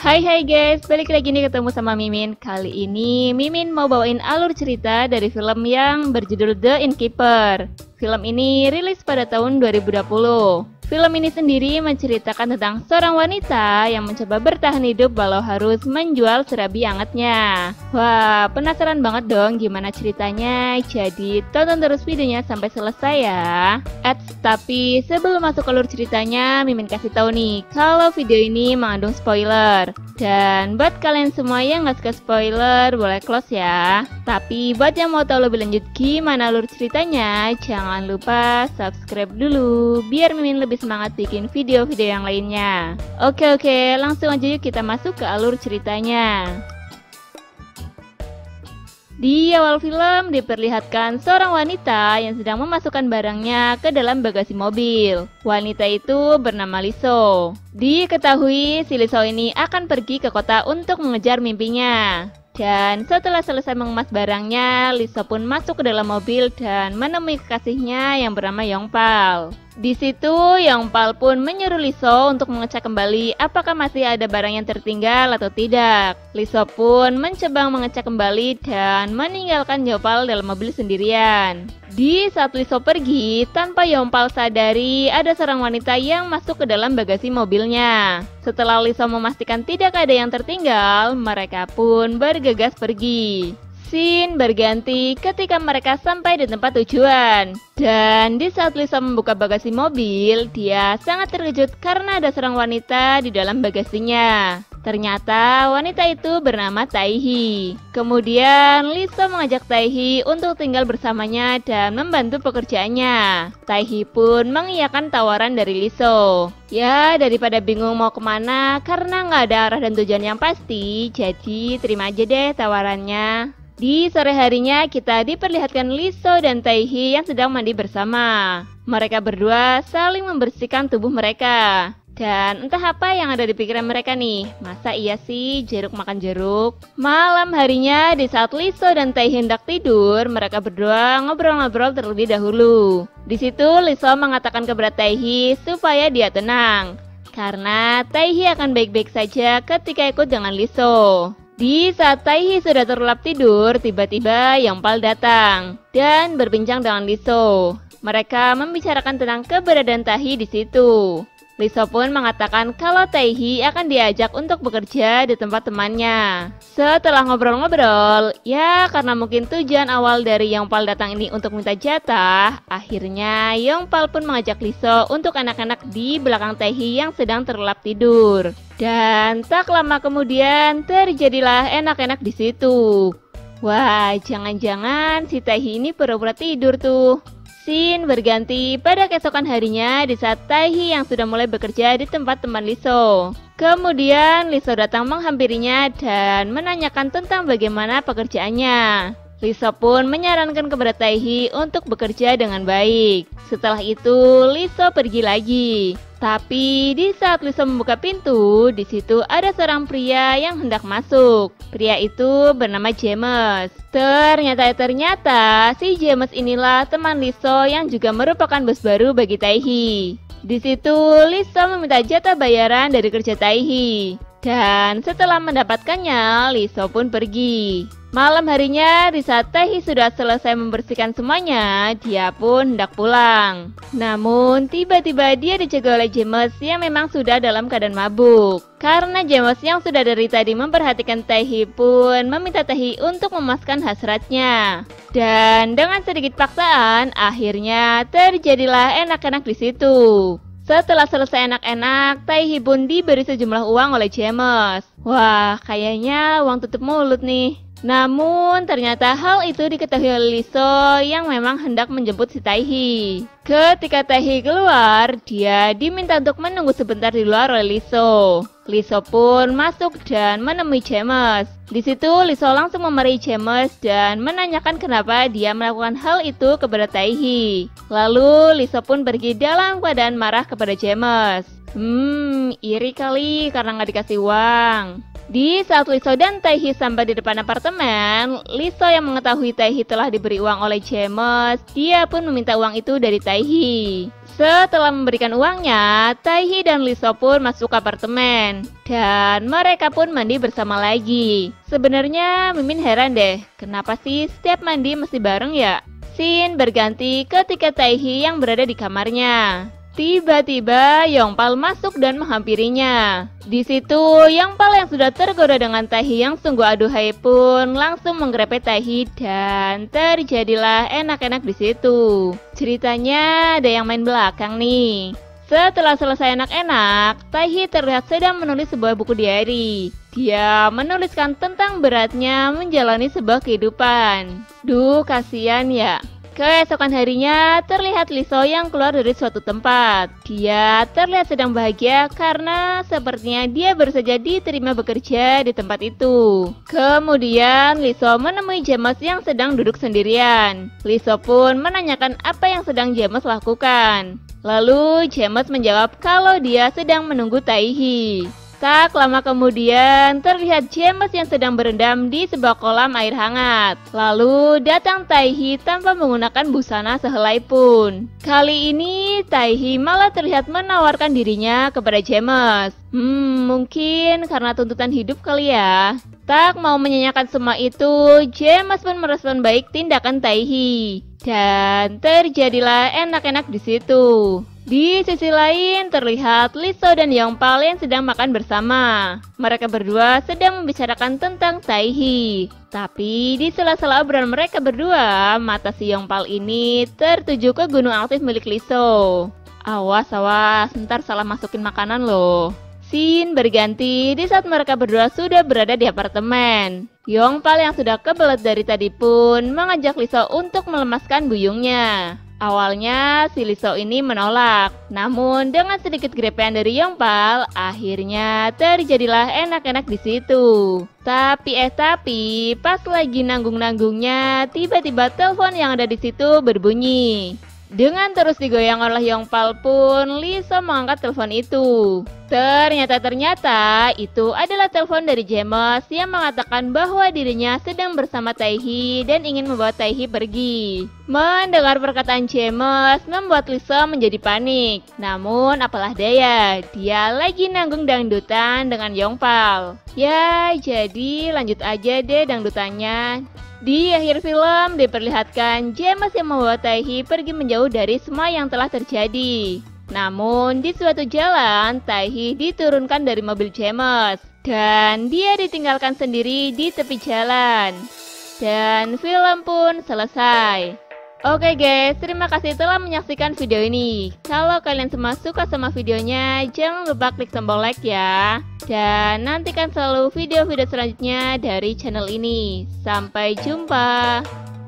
Hai guys, balik lagi nih ketemu sama Mimin. Kali ini Mimin mau bawain alur cerita dari film yang berjudul The Innkeeper. Film ini rilis pada tahun 2020. Film ini sendiri menceritakan tentang seorang wanita yang mencoba bertahan hidup walau harus menjual serabi hangatnya. Wah, penasaran banget dong gimana ceritanya? Jadi tonton terus videonya sampai selesai ya. Tapi sebelum masuk alur ceritanya, Mimin kasih tahu nih kalau video ini mengandung spoiler. Dan buat kalian semua yang gak suka spoiler, boleh close ya. Tapi buat yang mau tahu lebih lanjut gimana alur ceritanya, jangan lupa subscribe dulu biar Mimin lebih semangat bikin video-video yang lainnya. Oke, langsung aja yuk kita masuk ke alur ceritanya. Di awal film diperlihatkan seorang wanita yang sedang memasukkan barangnya ke dalam bagasi mobil. Wanita itu bernama Liso. Diketahui si Liso ini akan pergi ke kota untuk mengejar mimpinya. Dan setelah selesai mengemas barangnya, Liso pun masuk ke dalam mobil dan menemui kekasihnya yang bernama Yongpal. Di situ Yongpal pun menyuruh Liso untuk mengecek kembali apakah masih ada barang yang tertinggal atau tidak. Liso pun mencoba mengecek kembali dan meninggalkan Yongpal dalam mobil sendirian. Di saat Liso pergi, tanpa Yongpal sadari ada seorang wanita yang masuk ke dalam bagasi mobilnya. Setelah Liso memastikan tidak ada yang tertinggal, mereka pun bergegas pergi. Scene berganti ketika mereka sampai di tempat tujuan. Dan di saat Liso membuka bagasi mobil, dia sangat terkejut karena ada seorang wanita di dalam bagasinya. Ternyata wanita itu bernama Taihi. Kemudian Liso mengajak Taihi untuk tinggal bersamanya dan membantu pekerjaannya. Taihi pun mengiyakan tawaran dari Liso. Ya, daripada bingung mau kemana karena nggak ada arah dan tujuan yang pasti, jadi terima aja deh tawarannya. Di sore harinya kita diperlihatkan Liso dan Taihi yang sedang mandi bersama. Mereka berdua saling membersihkan tubuh mereka. Dan entah apa yang ada di pikiran mereka nih. Masa iya sih jeruk makan jeruk? Malam harinya di saat Liso dan Taihi hendak tidur, mereka berdua ngobrol-ngobrol terlebih dahulu. Di situ Liso mengatakan kepada Taihi supaya dia tenang. Karena Taihi akan baik-baik saja ketika ikut dengan Liso. Di saat Taihi sudah terlelap tidur, tiba-tiba Yongpal datang dan berbincang dengan Liso. Mereka membicarakan tentang keberadaan Taihi di situ. Liso pun mengatakan kalau Taihi akan diajak untuk bekerja di tempat temannya. Setelah ngobrol-ngobrol, ya karena mungkin tujuan awal dari Yongpal datang ini untuk minta jatah, akhirnya Yongpal pun mengajak Liso untuk anak-anak di belakang Taihi yang sedang terlelap tidur. Dan tak lama kemudian terjadilah enak-enak di situ. Wah, jangan-jangan si Taihi ini pura-pura tidur tuh. Scene berganti pada keesokan harinya di saat Taihi yang sudah mulai bekerja di tempat teman Liso. Kemudian Liso datang menghampirinya dan menanyakan tentang bagaimana pekerjaannya. Liso pun menyarankan kepada Taihi untuk bekerja dengan baik. Setelah itu Liso pergi lagi. Tapi di saat Liso membuka pintu, di situ ada seorang pria yang hendak masuk. Pria itu bernama James. Ternyata si James inilah teman Liso yang juga merupakan bos baru bagi Taihi. Di situ Liso meminta jatah bayaran dari kerja Taihi. Dan setelah mendapatkannya, Liso pun pergi. Malam harinya, di saat Taihi sudah selesai membersihkan semuanya, dia pun hendak pulang. Namun, tiba-tiba dia dijaga oleh James yang memang sudah dalam keadaan mabuk. Karena James yang sudah dari tadi memperhatikan Taihi pun meminta Taihi untuk memuaskan hasratnya. Dan dengan sedikit paksaan, akhirnya terjadilah enak-enak di situ. Setelah selesai enak-enak, Taihi pun diberi sejumlah uang oleh James. Wah, kayaknya uang tutup mulut nih. Namun ternyata hal itu diketahui oleh Liso yang memang hendak menjemput si Taihi. Ketika Taihi keluar, dia diminta untuk menunggu sebentar di luar oleh Liso. Liso pun masuk dan menemui James. Di situ Liso langsung memarahi James dan menanyakan kenapa dia melakukan hal itu kepada Taihi. Lalu Liso pun pergi dalam keadaan marah kepada James. Iri kali karena nggak dikasih uang. Di saat Lisou dan Taehi sampai di depan apartemen, Lisou yang mengetahui Taehi telah diberi uang oleh James, dia pun meminta uang itu dari Taehi. Setelah memberikan uangnya, Taehi dan Lisou pun masuk ke apartemen, dan mereka pun mandi bersama lagi. Sebenarnya Mimin heran deh, kenapa sih setiap mandi mesti bareng ya? Scene berganti ketika Taehi yang berada di kamarnya. Tiba-tiba Yongpal masuk dan menghampirinya. Di situ Yongpal yang sudah tergoda dengan Taehi yang sungguh aduhai pun langsung menggrepe Taehi dan terjadilah enak-enak di situ. Ceritanya ada yang main belakang nih. Setelah selesai enak-enak, Taehi terlihat sedang menulis sebuah buku diary. Dia menuliskan tentang beratnya menjalani sebuah kehidupan. Duh, kasihan ya. Keesokan harinya, terlihat Lisou yang keluar dari suatu tempat. Dia terlihat sedang bahagia karena sepertinya dia baru saja diterima bekerja di tempat itu. Kemudian, Lisou menemui James yang sedang duduk sendirian. Lisou pun menanyakan apa yang sedang James lakukan. Lalu, James menjawab kalau dia sedang menunggu Taehi. Tak lama kemudian, terlihat James yang sedang berendam di sebuah kolam air hangat. Lalu datang Taehi tanpa menggunakan busana sehelai pun. Kali ini, Taehi malah terlihat menawarkan dirinya kepada James. Mungkin karena tuntutan hidup kali ya. Tak mau menyanyikan semua itu, James pun merespon baik tindakan Taehi. Dan terjadilah enak-enak di situ. Di sisi lain terlihat Lisou dan Yongpal yang sedang makan bersama. Mereka berdua sedang membicarakan tentang Taehi. Tapi di sela-sela obrolan mereka berdua, mata si Yongpal ini tertuju ke gunung aktif milik Lisou. Awas, ntar salah masukin makanan loh. Scene berganti di saat mereka berdua sudah berada di apartemen. Yongpal yang sudah kebelet dari tadi pun mengajak Lisou untuk melemaskan buyungnya. Awalnya si Lisou ini menolak, namun dengan sedikit grepean dari Yongpal, akhirnya terjadilah enak-enak di situ. Tapi pas lagi nanggung-nanggungnya, tiba-tiba telepon yang ada di situ berbunyi. Dengan terus digoyang oleh Yongpal pun, Lisou mengangkat telepon itu. Ternyata itu adalah telepon dari James yang mengatakan bahwa dirinya sedang bersama Taehi dan ingin membawa Taehi pergi. Mendengar perkataan James membuat Lisou menjadi panik. Namun apalah daya, dia lagi nanggung dangdutan dengan Yongpal. Ya, jadi lanjut aja deh dangdutannya. Di akhir film diperlihatkan James yang membawa Taehi pergi menjauh dari semua yang telah terjadi. Namun di suatu jalan, Taehi diturunkan dari mobil James dan dia ditinggalkan sendiri di tepi jalan. Dan film pun selesai. Oke guys, terima kasih telah menyaksikan video ini. Kalau kalian semua suka sama videonya, jangan lupa klik tombol like ya. Dan nantikan selalu video-video selanjutnya dari channel ini. Sampai jumpa.